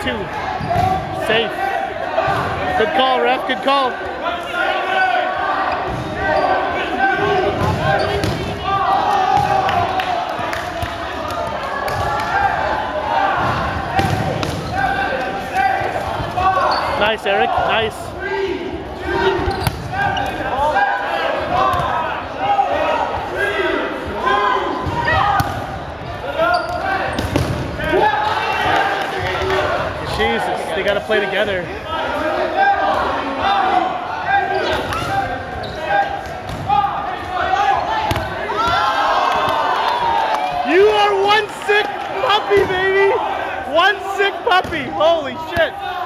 2. Safe. Good call, ref. Good call. Nice, Eric. Nice. Jesus, they gotta play together. You are one sick puppy, baby! One sick puppy! Holy shit!